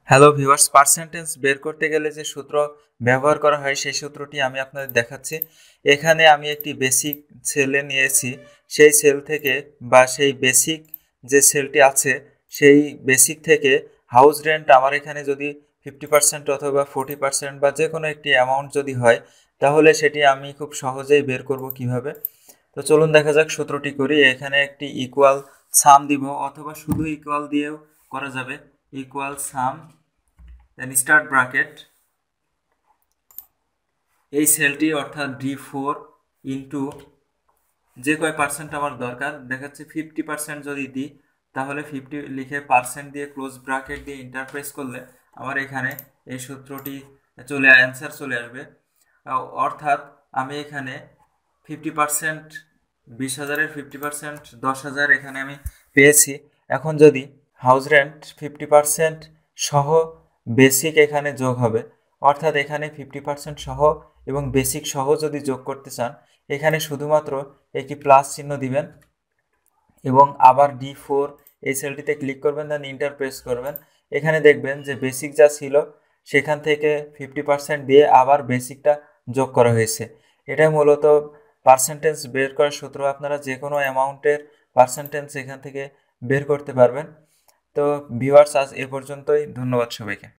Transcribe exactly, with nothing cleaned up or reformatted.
Hello viewers, percentage বের করতে গেলে যে সূত্র ব্যবহার করা হয় সেই সূত্রটি আমি আপনাদের দেখাচ্ছি। এখানে আমি একটি বেসিক সেলে নিয়েছি। সেই সেল থেকে বা সেই বেসিক যে সেলটি আছে সেই বেসিক থেকে হাউস রেন্ট আমার এখানে যদি ফিফটি পার্সেন্ট অথবা ফোর্টি পার্সেন্ট বা যে কোনো একটি অ্যামাউন্ট যদি হয় তাহলে সেটি আমি খুব সহজেই বের করব কিভাবে। তো চলুন দেখা যাক সূত্রটি করি। এখানে একটি ইকুয়াল সাম দিব অথবা শুধু ইকুয়াল দিয়েও করা যাবে। Equal sum, then start bracket, এই সেলটি অর্থাৎ ডি ফোর ইন্টু যে কয় পার্সেন্ট আমার দরকার দেখাচ্ছে ফিফটি পার্সেন্ট যদি দিই তাহলে ফিফটি লিখে পার্সেন্ট দিয়ে ক্লোজ ব্র্যাকেট দিয়ে ইন্টারপ্রেস করলে আমার এখানে এই সূত্রটি চলে অ্যান্সার চলে আসবে। অর্থাৎ আমি এখানে ফিফটি পার্সেন্ট বিশ হাজারের ফিফটি পার্সেন্ট দশ হাজার এখানে আমি পেয়েছি। এখন যদি হাউস রেন্ট ফিফটি পার্সেন্ট সহ বেসিক এখানে যোগ হবে, অর্থাৎ এখানে ফিফটি পার্সেন্ট সহ এবং বেসিক সহ যদি যোগ করতে চান এখানে শুধুমাত্র একটি প্লাস চিহ্ন দিবেন এবং আবার ডি ফোর এই সেলটিতে ক্লিক করবেন, দেন ইন্টার প্রেস করবেন। এখানে দেখবেন যে বেসিক যা ছিল সেখান থেকে ফিফটি পার্সেন্ট দিয়ে আবার বেসিকটা যোগ করা হয়েছে। এটা মূলত পার্সেন্টেজ বের করার সূত্র। আপনারা যে কোনো অ্যামাউন্টের পার্সেন্টেজ এখান থেকে বের করতে পারবেন। তো ভিউয়ার্স, আজ এ পর্যন্তই। ধন্যবাদ সবাইকে।